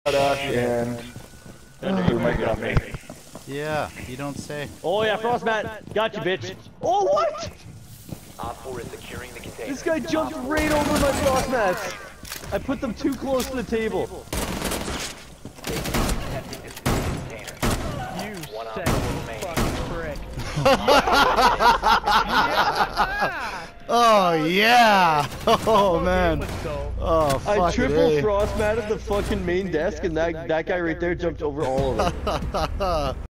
us and who might got me. Yeah, you don't say. Oh yeah, frost mat. Got you, bitch. Oh what? Op 4 is securing the container. This guy jumped right over my frost mats. I put them too close to the table. You sexy fucking prick. Oh yeah! Oh man! Oh fuck! I triple frost matted the fucking main desk, and that guy right there jumped over all of it.